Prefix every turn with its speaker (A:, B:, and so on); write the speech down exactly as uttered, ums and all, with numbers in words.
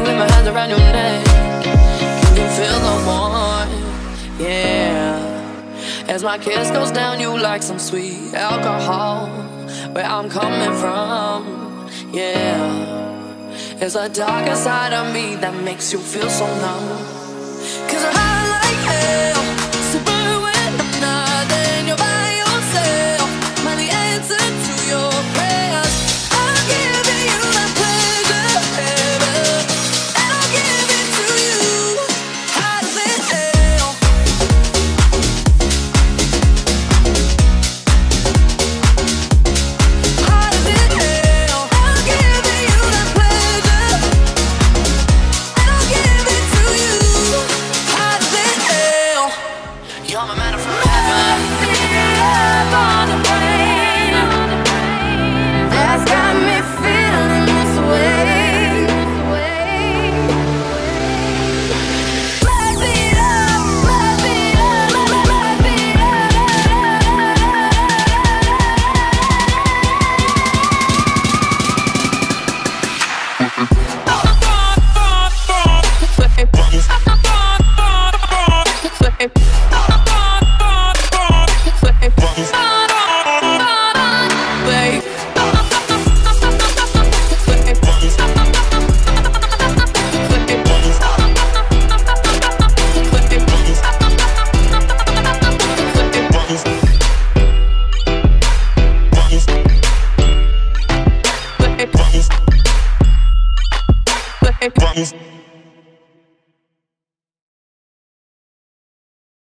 A: with my hands around your neck. Can you feel the warmth? Yeah. As my kiss goes down, you like some sweet alcohol. Where I'm coming from, yeah. It's a darker side of me that makes you feel so numb. Cause I'm high like hell, super when I'm not, then you're by yourself. Am I the answer to your prayers? I'll give you that pleasure, baby, and I'll give it to you hotter than hell. Hotter than hell. I'll give you that pleasure, and I'll give it to you hotter than hell. You're my man from heaven. Love on the brain that's got me feeling this way. Light me up, light me up, light me
B: Vamos.